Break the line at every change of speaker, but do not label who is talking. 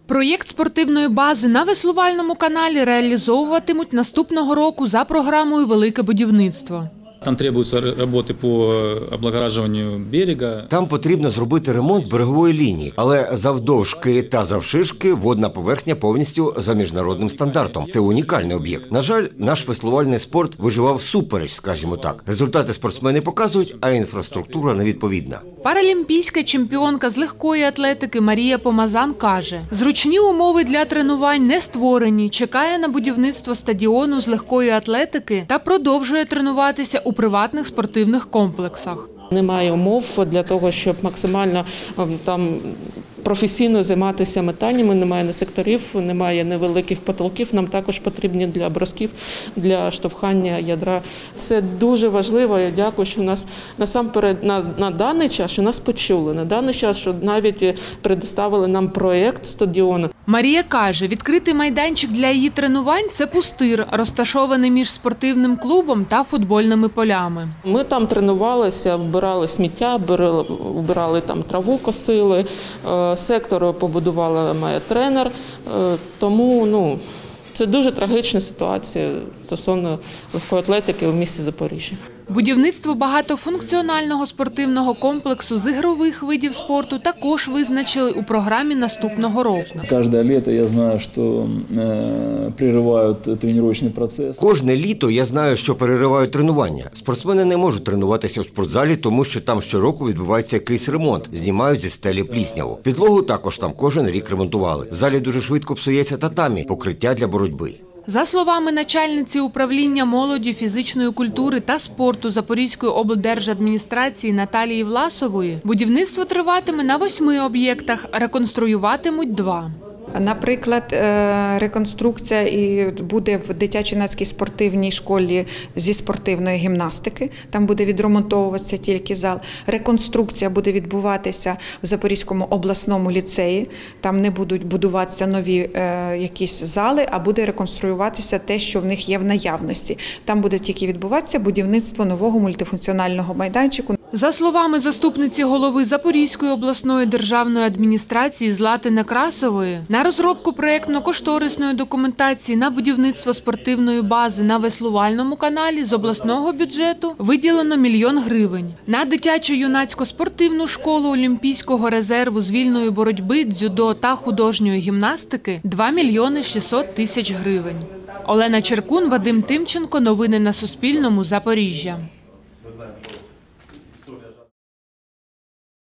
Проєкт спортивної бази на веслувальному каналі реалізовуватимуть наступного року за програмою «Велике будівництво».
Там требуються роботи по облагоражуванню берега.
Там потрібно зробити ремонт берегової лінії, але завдовжки та завширшки водна поверхня повністю за міжнародним стандартом. Це унікальний об'єкт. На жаль, наш веслувальний спорт виживав всупереч, скажімо так. Результати спортсмени показують, а інфраструктура невідповідна.
Паралімпійська чемпіонка з легкої атлетики Марія Помазан каже, зручні умови для тренувань не створені, чекає на будівництво стадіону з легкої атлетики та продовжує тренуватися у приватних спортивних комплексах.
Немає умов для того, щоб максимально професійно займатися метаннями, немає ні секторів, немає невеликих потолків, нам також потрібні для бросків, для штовхання ядра. Це дуже важливо, я дякую, що нас насамперед на даний час, що нас почули, на даний час, що навіть предоставили нам проєкт стадіону.
Марія каже, відкритий майданчик для її тренувань – це пустир, розташований між спортивним клубом та футбольними полями.
Ми там тренувалися, вбирали сміття, вбирали там траву, косили, сектор побудувала моя тренер, тому це дуже трагічна ситуація стосовно легкої атлетики в місті Запоріжжя.
Будівництво багатофункціонального спортивного комплексу з ігрових видів спорту також визначили у програмі наступного року.
Кожне літо я знаю, що переривають тренувальний процес.
Кожне літо я знаю, що переривають тренування. Спортсмени не можуть тренуватися у спортзалі, тому що там щороку відбувається якийсь ремонт, знімають зі стелі плісняву. Підлогу також там кожен рік ремонтували. В залі дуже швидко псується татамі, покриття для боротьби.
За словами начальниці управління молоді, фізичної культури та спорту Запорізької облдержадміністрації Наталії Власової, будівництво триватиме на 8 об'єктах, реконструюватимуть 2.
Наприклад, реконструкція буде в дитячо-юнацькій спортивній школі зі спортивної гімнастики. Там буде відремонтовуватися тільки зал. Реконструкція буде відбуватися в Запорізькому обласному ліцеї. Там не будуть будуватися нові якісь зали, а буде реконструюватися те, що в них є в наявності. Там буде тільки відбуватися будівництво нового мультифункціонального майданчику.
За словами заступниці голови Запорізької обласної державної адміністрації Злати Некрасової, на розробку проєктно-кошторисної документації на будівництво спортивної бази на веслувальному каналі з обласного бюджету виділено 1 мільйон гривень. На дитячо-юнацько-спортивну школу Олімпійського резерву з вільної боротьби, дзюдо та художньої гімнастики – 2 мільйони 600 тисяч гривень. Олена Черкун, Вадим Тимченко. Новини на Суспільному. Запоріжжя.